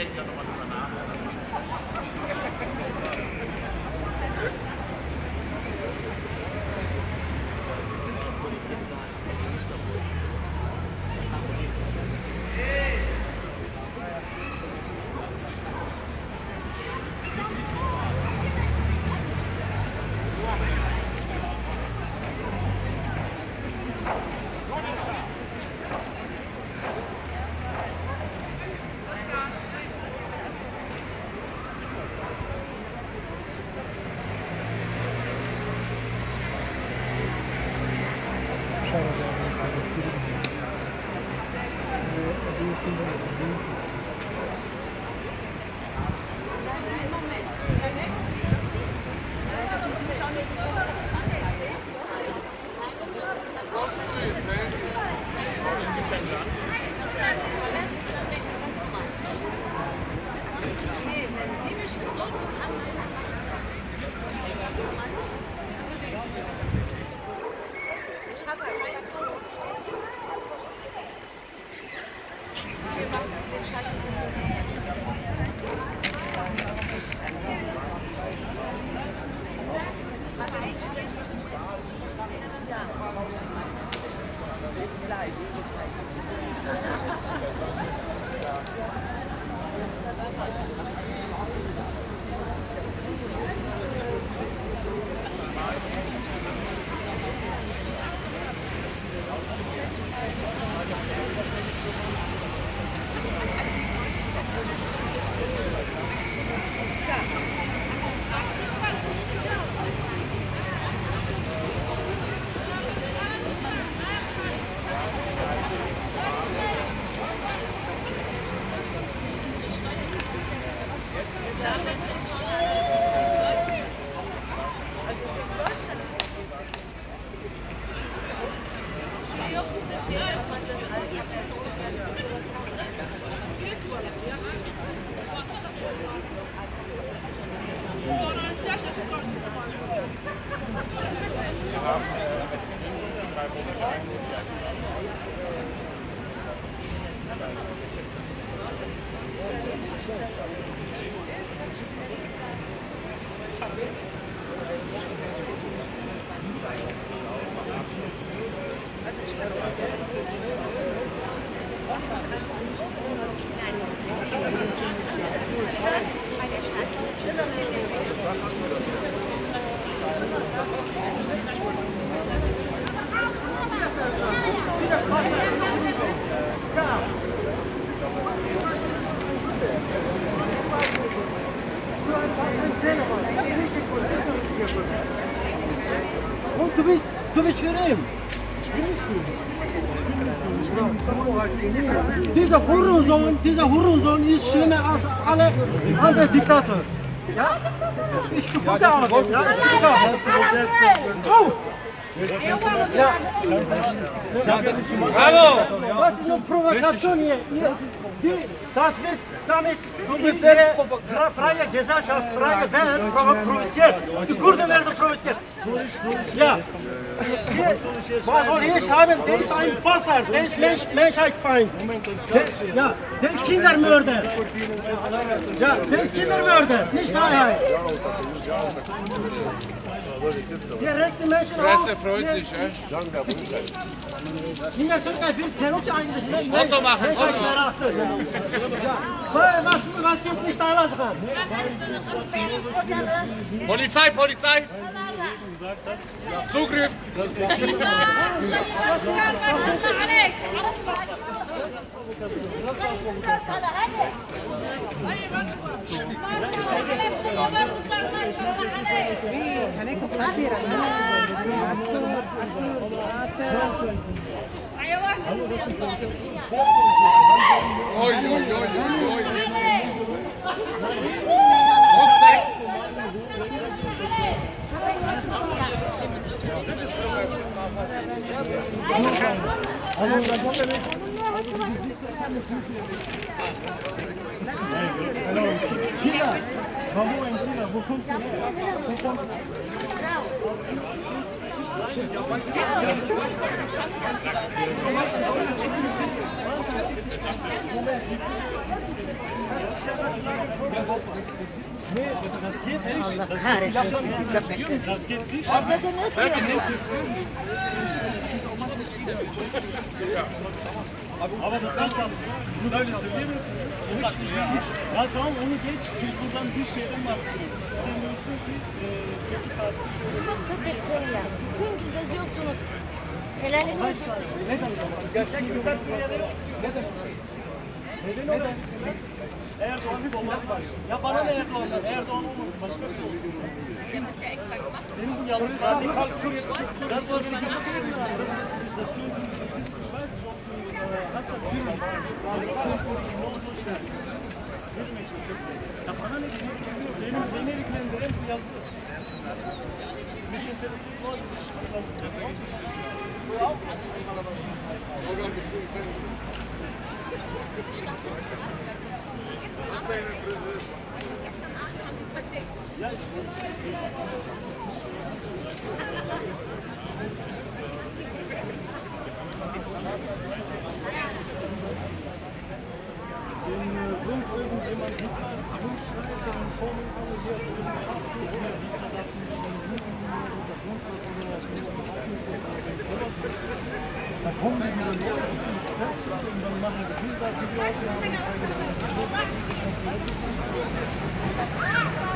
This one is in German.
Und du bist für ihn. Ich bin nicht für ihn. Dieser Hurensohn ist schlimmer als alle anderen Diktatoren. Ja? Ich gucke auf ihn. Ja? Ich gucke auf ihn. Oh! Ja. Bravo! Was ist eine Provokation hier? Das wird damit die freie Gesellschaft, freie Welt provoziert. Die Kurden werden provoziert. Ja. Was soll ich schreiben? Der ist ein Bastard, der ist Menschheitsfeind. Ja, der ist Kindermörder. Ja, der ist Kindermörder, nicht Freiheit. Die rechten Menschen Presse freut sich, ja? In der Türkei wird Cherokee eigentlich Foto machen, Foto. Was geht nicht alles an? Polizei, Polizei! Zugriff! Oi, oi, oi, oi. China, warum in China? Wo kommst du her? Das geht nicht. Aber das sind bunu böyle söyleyemezsin. Ya tamam onu geç. Biz buradan bir şeyden bahsediyoruz. Sen diyorsun ki kötü tatil. Köpek söyle. Bütün gün geziyorsunuz. Helalini Neden? Gerçek güzel Türkiye'de yok. Neden? Neden o? Erdoğan'ın silah var. Ya bana ne Erdoğan'dan? Erdoğan olmasın. Başka bir şey olsun. Senin bu yalnız radikal das was sie geschrieben haben, das können Sie, ich weiß nicht, ob du hast das Film genauso schnell. Ya bana ne geliyor? Beni ilgilendiren bu yazı. Mich interessiert nur diese Sprache. Ja, ich wenn sonst irgendjemand Hitler rumschreit, dann kommen alle hier zu den Abschluss, wie Hitler oder sonst was oder da kommen diese Leute plötzlich und dann machen die Bilder, die Leute haben